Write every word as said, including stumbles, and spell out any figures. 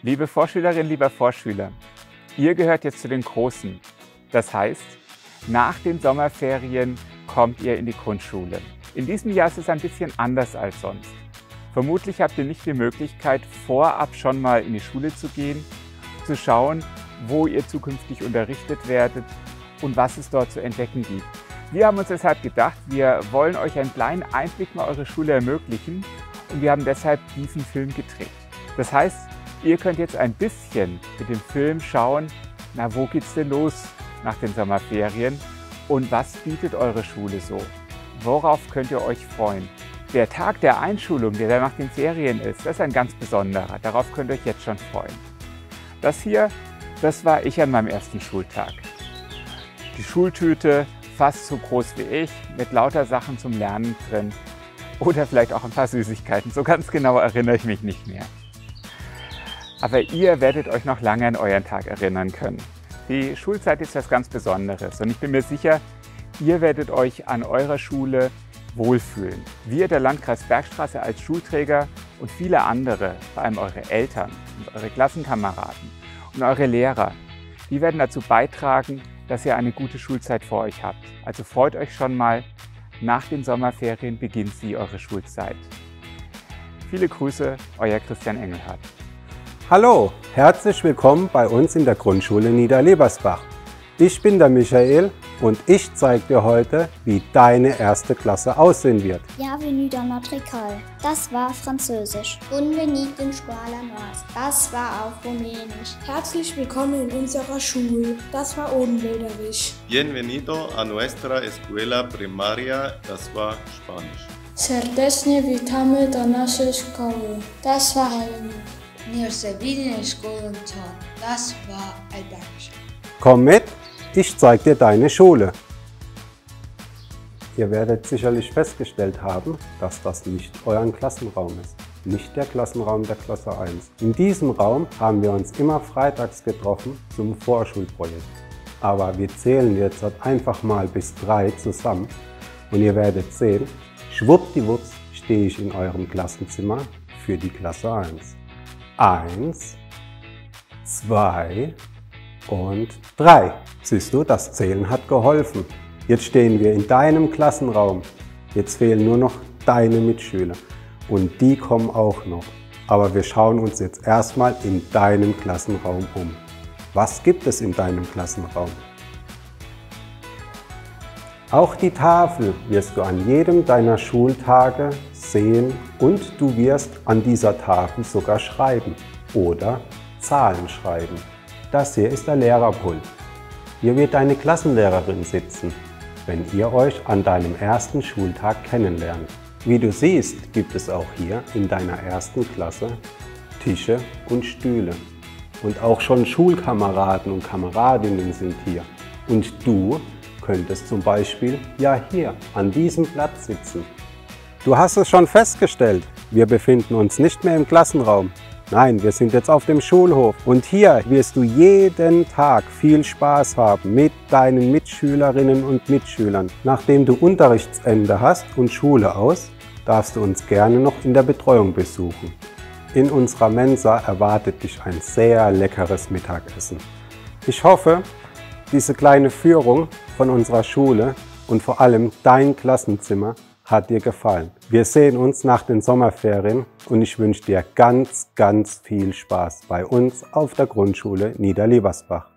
Liebe Vorschülerinnen, lieber Vorschüler, ihr gehört jetzt zu den Großen. Das heißt, nach den Sommerferien kommt ihr in die Grundschule. In diesem Jahr ist es ein bisschen anders als sonst. Vermutlich habt ihr nicht die Möglichkeit, vorab schon mal in die Schule zu gehen, zu schauen, wo ihr zukünftig unterrichtet werdet und was es dort zu entdecken gibt. Wir haben uns deshalb gedacht, wir wollen euch einen kleinen Einblick in eure Schule ermöglichen und wir haben deshalb diesen Film gedreht. Das heißt, ihr könnt jetzt ein bisschen mit dem Film schauen, na, wo geht's denn los nach den Sommerferien und was bietet eure Schule so? Worauf könnt ihr euch freuen? Der Tag der Einschulung, der dann nach den Ferien ist, das ist ein ganz besonderer. Darauf könnt ihr euch jetzt schon freuen. Das hier, das war ich an meinem ersten Schultag. Die Schultüte, fast so groß wie ich, mit lauter Sachen zum Lernen drin. Oder vielleicht auch ein paar Süßigkeiten, so ganz genau erinnere ich mich nicht mehr. Aber ihr werdet euch noch lange an euren Tag erinnern können. Die Schulzeit ist was ganz Besonderes und ich bin mir sicher, ihr werdet euch an eurer Schule wohlfühlen. Wir, der Landkreis Bergstraße als Schulträger und viele andere, vor allem eure Eltern und eure Klassenkameraden und eure Lehrer, die werden dazu beitragen, dass ihr eine gute Schulzeit vor euch habt. Also freut euch schon mal, nach den Sommerferien beginnt sie, eure Schulzeit. Viele Grüße, euer Christian Engelhardt. Hallo, herzlich willkommen bei uns in der Grundschule Niederlebersbach. Ich bin der Michael und ich zeige dir heute, wie deine erste Klasse aussehen wird. Bienvenue dans notre école. Das war Französisch. Bienvenido in Scuola Nostra. Das war auf Rumänisch. Herzlich willkommen in unserer Schule. Das war Odenwäldisch. Bienvenido a nuestra escuela primaria. Das war Spanisch. Serdecznie witamy do naszej szkoły. Das war Hellenisch. Wir sind wieder in Schule. Das war Albanisch. Komm mit, ich zeige dir deine Schule. Ihr werdet sicherlich festgestellt haben, dass das nicht euer Klassenraum ist. Nicht der Klassenraum der Klasse eins. In diesem Raum haben wir uns immer freitags getroffen zum Vorschulprojekt. Aber wir zählen jetzt einfach mal bis drei zusammen und ihr werdet sehen, schwuppdiwupps stehe ich in eurem Klassenzimmer für die Klasse eins. Eins, zwei und drei. Siehst du, das Zählen hat geholfen. Jetzt stehen wir in deinem Klassenraum. Jetzt fehlen nur noch deine Mitschüler. Und die kommen auch noch. Aber wir schauen uns jetzt erstmal in deinem Klassenraum um. Was gibt es in deinem Klassenraum? Auch die Tafel wirst du an jedem deiner Schultage sehen und du wirst an dieser Tafel sogar schreiben oder Zahlen schreiben. Das hier ist der Lehrerpult. Hier wird deine Klassenlehrerin sitzen, wenn ihr euch an deinem ersten Schultag kennenlernt. Wie du siehst, gibt es auch hier in deiner ersten Klasse Tische und Stühle. Und auch schon Schulkameraden und Kameradinnen sind hier. Und du könntest zum Beispiel ja hier an diesem Platz sitzen. Du hast es schon festgestellt, wir befinden uns nicht mehr im Klassenraum. Nein, wir sind jetzt auf dem Schulhof und hier wirst du jeden Tag viel Spaß haben mit deinen Mitschülerinnen und Mitschülern. Nachdem du Unterrichtsende hast und Schule aus, darfst du uns gerne noch in der Betreuung besuchen. In unserer Mensa erwartet dich ein sehr leckeres Mittagessen. Ich hoffe, diese kleine Führung von unserer Schule und vor allem dein Klassenzimmer hat dir gefallen. Wir sehen uns nach den Sommerferien und ich wünsche dir ganz, ganz viel Spaß bei uns auf der Grundschule Niederlebersbach.